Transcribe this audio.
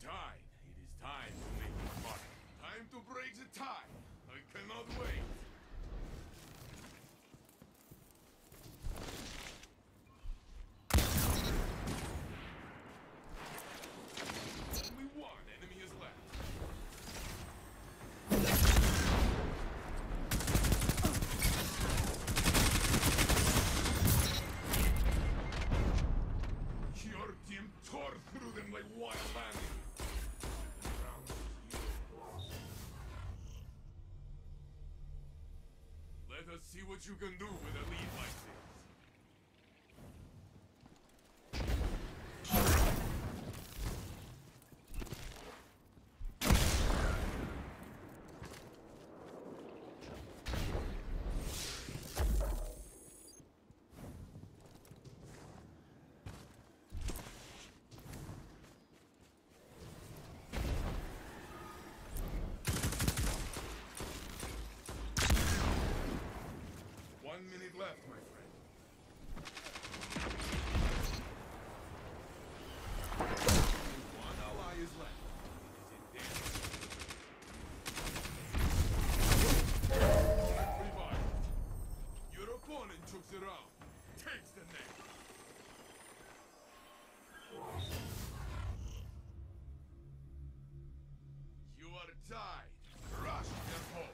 died. It is time to make it fun. Time to break the tie. I cannot wait. Only one enemy is left. Your team tore through them like wild animals. Let us see what you can do with a lead like this. One minute left, my friend. One ally is left. It is in danger. Revived. Your opponent took the round. Takes the neck. You are tied. Crush their hopes.